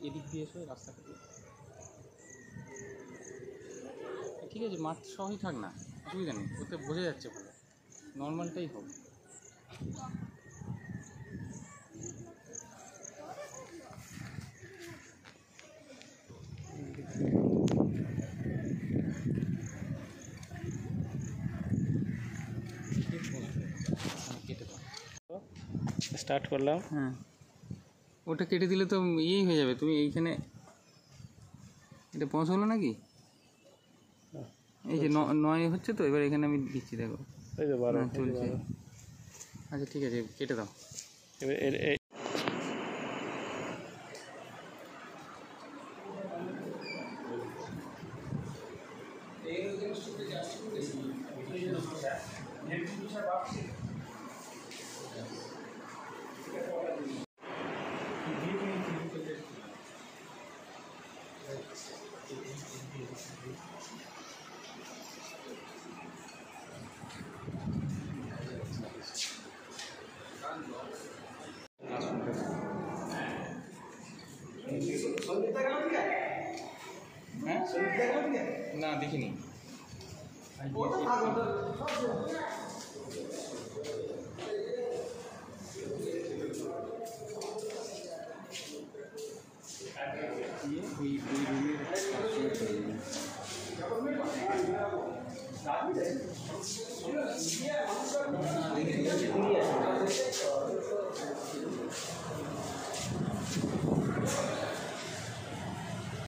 এদিক দিয়ে এসো রাস্তাটা দিয়ে। ঠিক আছে, মাঠ সহই থাক না, অসুবিধা নেই, ওতে বোঝা যাচ্ছে ভালো, নর্মালটাই হোক। কেটে দাও, স্টার্ট করলাম। হ্যাঁ ওটা কেটে দিলে তো ইয়েই হয়ে যাবে। তুমি এইখানে এটা 5 হলো নাকি? এই যে 9 হচ্ছে তো, এবার এখানে আমি দিচ্ছি, দেখো এই যে 12 চলছে। আচ্ছা ঠিক আছে, কেটে দাও। এবার না দেখিনি।